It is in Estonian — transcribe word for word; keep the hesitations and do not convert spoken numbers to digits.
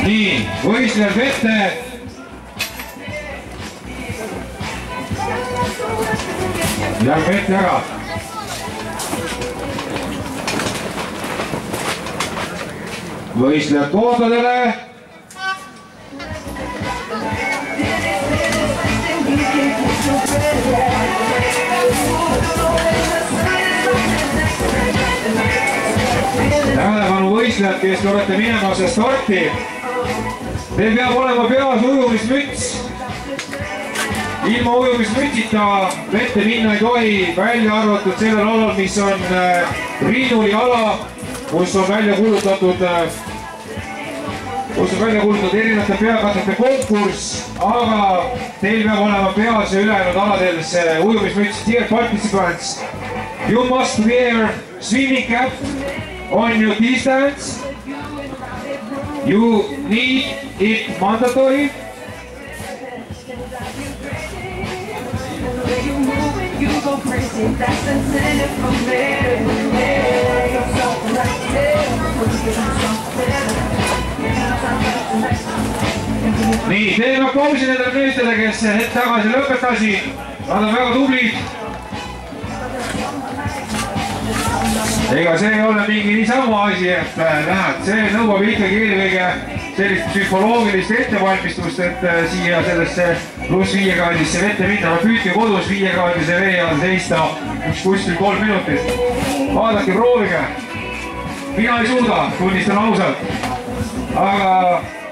nii, võistlejad vette. Läheb vette ära. Võistlejad kohtadele. Tähelepanu võistlejad, kes te olete minemas starti. Teil peab olema peas ujumismüts. Ilma ujumismütsita vette minna ei tohi, välja arvatud sellel alal, mis on Riinuli ala, kus on välja kuulutatud, kus on välja kuulutatud erinevate peakatete konkurss, aga teil peab olema peas ja ülejäänud aladel see ujumismüts. Dear participants, you must wear swimming cap on your distance. You need it mandatory. Nii, teeme aplausi nendele meestele, kes hetk tagasi lõpetasid. Nad on väga tublid. Ega see ei ole mingi niisama asi, et näed, see nõuab ikkagi eelkõige sellist psühholoogilist ettevalmistust, et siia sellesse pluss viiekraadisse vette minna. Püüdke kodus viiekraadise vee all seista üks kuskil kolm minutit. Vaadake, proovige. Mina ei suuda, tunnistan ausalt. Aga